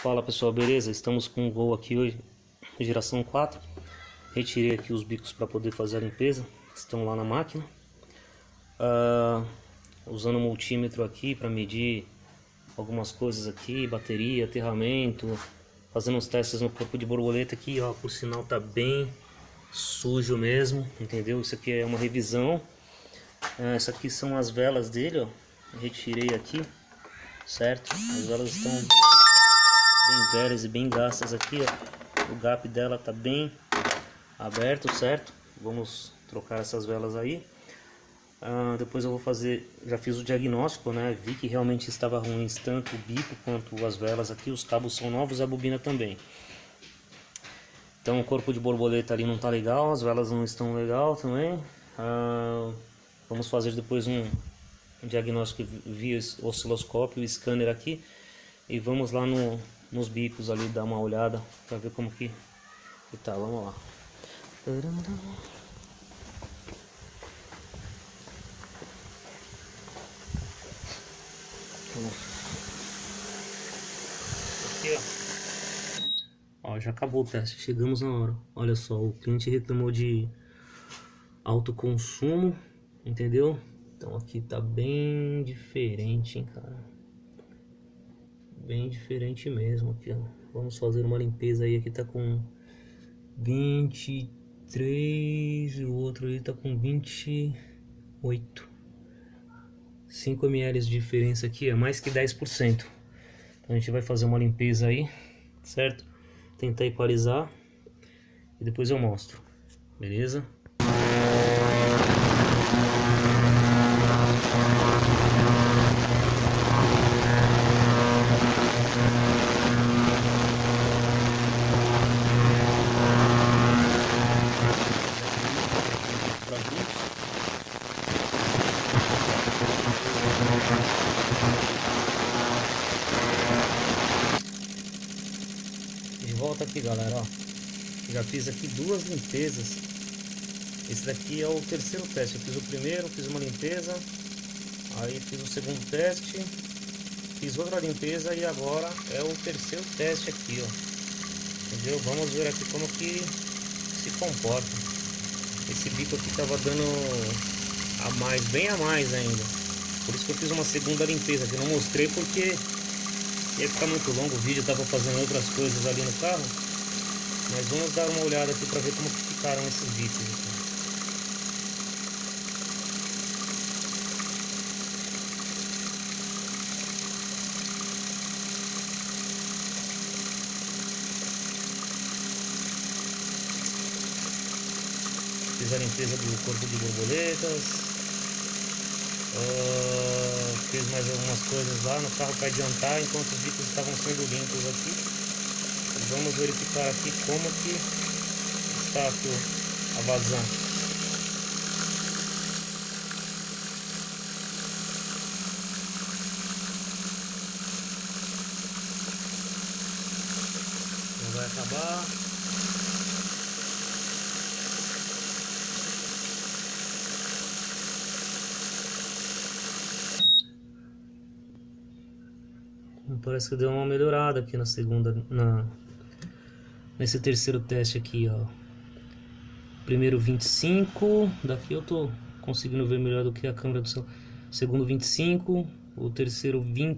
Fala pessoal, beleza? Estamos com um Gol aqui hoje, geração 4. Retirei aqui os bicos para poder fazer a limpeza, estão lá na máquina. Usando o multímetro aqui para medir algumas coisas aqui, bateria, aterramento, fazendo uns testes no corpo de borboleta aqui, ó, por sinal tá bem sujo mesmo, entendeu? Isso aqui é uma revisão. Essa aqui são as velas dele, ó. Retirei aqui, certo? As velas estão bem velhas e bem gastas aqui, ó. O gap dela tá bem aberto, certo? Vamos trocar essas velas aí. Depois eu vou fazer, já fiz o diagnóstico, né? Vi que realmente estava ruim tanto o bico quanto as velas aqui. Os cabos são novos e a bobina também. Então o corpo de borboleta ali não tá legal, as velas não estão legal também. Vamos fazer depois um diagnóstico via osciloscópio, scanner aqui, e vamos lá nos bicos ali dar uma olhada para ver como que tá. Vamos lá. Aqui, ó, já acabou o teste, chegamos na hora. Olha só, o cliente reclamou de alto consumo, entendeu? Então aqui tá bem diferente, hein, cara. Bem diferente mesmo aqui, ó. Vamos fazer uma limpeza aí. Aqui tá com 23, o outro ali tá com 28. 5 ml de diferença aqui, é mais que 10%. Então a gente vai fazer uma limpeza aí, certo? Tentar equalizar e depois eu mostro, beleza? De volta aqui, galera, ó. Já fiz aqui duas limpezas. Esse daqui é o terceiro teste. Eu fiz o primeiro, fiz uma limpeza, aí fiz o segundo teste, fiz outra limpeza e agora é o terceiro teste aqui, ó. Entendeu? Vamos ver aqui como que se comporta. Esse bico aqui tava dando a mais, bem a mais ainda. Por isso que eu fiz uma segunda limpeza, que eu não mostrei porque ia ficar muito longo o vídeo, tava fazendo outras coisas ali no carro. Mas vamos dar uma olhada aqui para ver como que ficaram esses bicos aqui. Fiz a limpeza do corpo de borboletas. Fiz mais algumas coisas lá no carro para adiantar enquanto os bicos estavam sendo limpos aqui. Vamos verificar aqui como que está aqui a vazão. Não vai acabar. Parece que deu uma melhorada aqui na segunda, nesse terceiro teste aqui, ó. Primeiro 25, daqui eu tô conseguindo ver melhor do que a câmera do celular. Segundo 25, o terceiro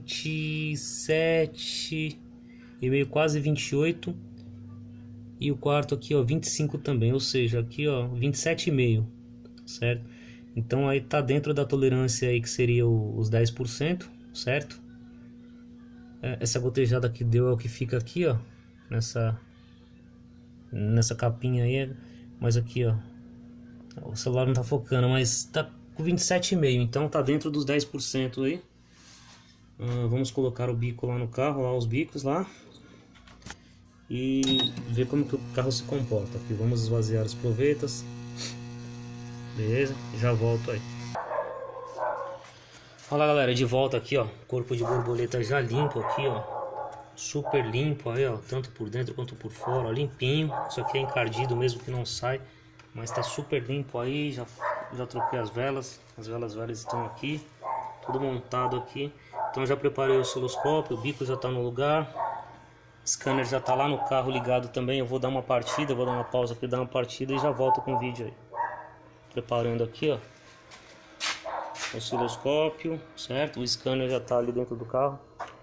27 e meio, quase 28, e o quarto aqui, ó, 25 também, ou seja, aqui, ó, 27,5, certo? Então aí tá dentro da tolerância aí que seria os 10%, certo? Essa gotejada que deu é o que fica aqui, ó, nessa capinha aí, mas aqui, ó, o celular não tá focando, mas tá com 27,5, então tá dentro dos 10% aí. Vamos colocar o bico lá no carro, lá os bicos lá, e ver como que o carro se comporta. Aqui vamos esvaziar as provetas, beleza? Já volto aí. Fala galera, de volta aqui, ó, corpo de borboleta já limpo aqui, ó, super limpo aí, ó, tanto por dentro quanto por fora, ó, limpinho. Isso aqui é encardido mesmo que não sai, mas tá super limpo aí. Já troquei as velas velhas estão aqui, tudo montado aqui. Então já preparei o osciloscópio, o bico já tá no lugar. O scanner já tá lá no carro ligado também. Eu vou dar uma partida, vou dar uma pausa aqui, dar uma partida e já volto com o vídeo aí. Preparando aqui, ó, o osciloscópio, certo? O scanner já tá ali dentro do carro.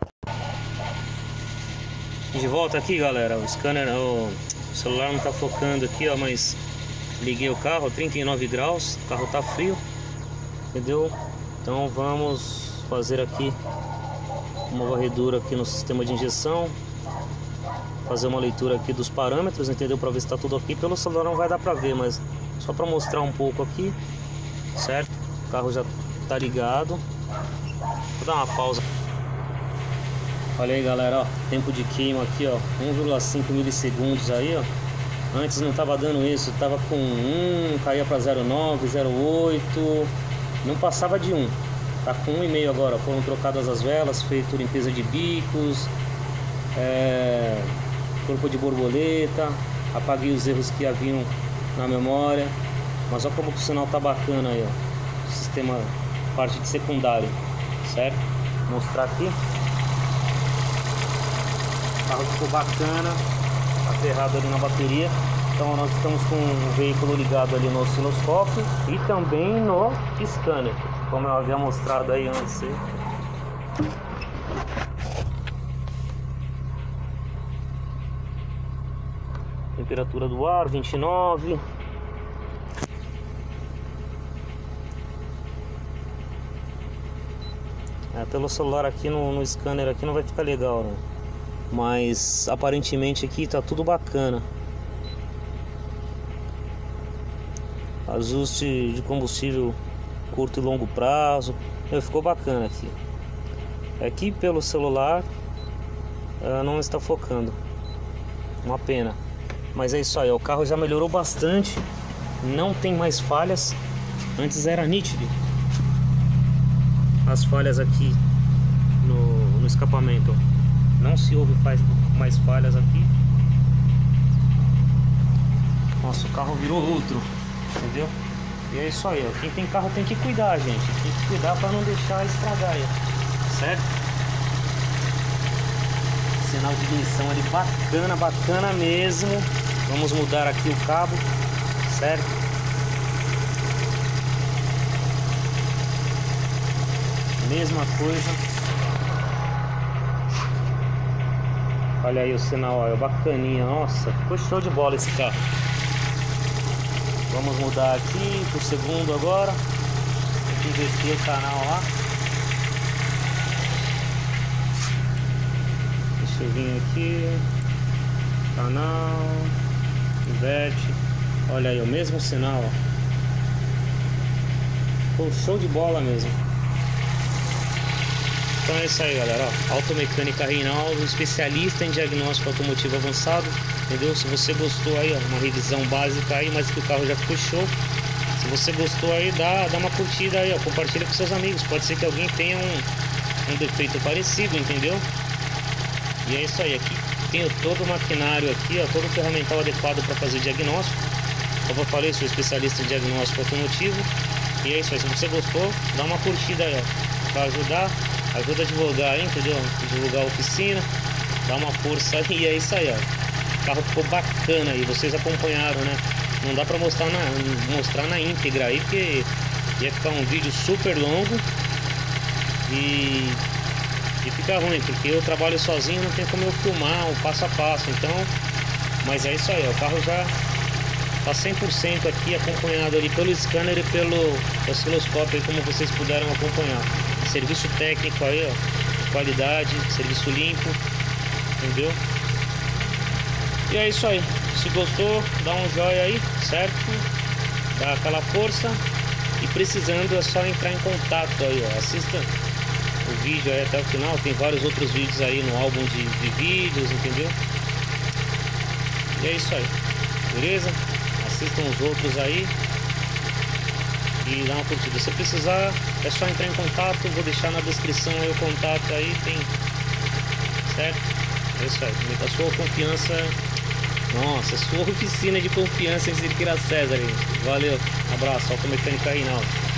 De volta aqui, galera. O scanner, o celular não tá focando aqui, ó, mas liguei o carro, 39 graus, o carro tá frio, entendeu? Então vamos fazer aqui uma varredura aqui no sistema de injeção, fazer uma leitura aqui dos parâmetros, entendeu? Para ver se tá tudo aqui. Pelo celular não vai dar para ver, mas só para mostrar um pouco aqui, certo? O carro já tá ligado. Vou dar uma pausa. Olha aí, galera, ó, tempo de queima aqui, ó, 1,5 milissegundos aí, ó. Antes não tava dando isso, tava com 1, caía para 0,9, 0,8, não passava de 1. Tá com 1,5 agora. Foram trocadas as velas, feito limpeza de bicos, corpo de borboleta, apaguei os erros que haviam na memória. Mas olha como que o sinal tá bacana aí, ó. Sistema, parte de secundário, certo? Vou mostrar aqui. O carro ficou bacana, aterrado ali na bateria. Então nós estamos com o veículo ligado ali no osciloscópio e também no scanner, como eu havia mostrado aí antes. Temperatura do ar 29. Pelo celular aqui no scanner aqui não vai ficar legal, né? Mas aparentemente aqui tá tudo bacana. Ajuste de combustível curto e longo prazo. Ficou bacana aqui. Aqui pelo celular não está focando. Uma pena. Mas é isso aí, o carro já melhorou bastante. Não tem mais falhas. Antes era nítido as falhas aqui no escapamento. Não se ouve mais falhas aqui. Nossa, o carro virou outro, entendeu? E é isso aí, ó. Quem tem carro tem que cuidar, gente. Tem que cuidar para não deixar estragar aí, certo? Sinal de ignição ali bacana, bacana mesmo. Vamos mudar aqui o cabo, certo? Mesma coisa. Olha aí o sinal, ó, bacaninha. Nossa, ficou show de bola esse carro. Vamos mudar aqui pro segundo agora. Tem que inverter o canal lá. Deixa eu vir aqui. Canal. Inverte. Olha aí o mesmo sinal, ó. Ficou show de bola mesmo. Então é isso aí, galera, ó. Automecânica Reinaldo, especialista em diagnóstico automotivo avançado, entendeu? Se você gostou aí, ó, uma revisão básica aí, mas que o carro já ficou show. Se você gostou aí, dá uma curtida aí, ó, compartilha com seus amigos. Pode ser que alguém tenha um defeito parecido, entendeu? E é isso aí, aqui tenho todo o maquinário aqui, ó, todo o ferramental adequado para fazer diagnóstico. Como eu falei, sou especialista em diagnóstico automotivo. E é isso aí, se você gostou, dá uma curtida aí, ó, para ajudar. Ajuda a divulgar aí, entendeu? Divulgar a oficina, dá uma força aí, e é isso aí, ó. O carro ficou bacana aí, vocês acompanharam, né? Não dá pra mostrar na íntegra aí, porque ia ficar um vídeo super longo e fica ruim, porque eu trabalho sozinho, não tem como eu filmar o passo a passo, então. Mas é isso aí, ó, o carro já tá 100% aqui, acompanhado ali pelo scanner e pelo osciloscópio aí, como vocês puderam acompanhar. Serviço técnico aí, ó, qualidade, serviço limpo, entendeu? E é isso aí. Se gostou, dá um joinha aí, certo? Dá aquela força. E precisando é só entrar em contato aí, ó. Assista o vídeo aí até o final. Tem vários outros vídeos aí no álbum de vídeos, entendeu? E é isso aí, beleza? Assistam os outros aí e dá uma curtida. Se precisar, é só entrar em contato. Vou deixar na descrição aí o contato aí, tem, certo? É isso aí, a sua confiança. Nossa, sua oficina de confiança em Cerqueira César. Valeu, abraço, Automecânica Reinaldo.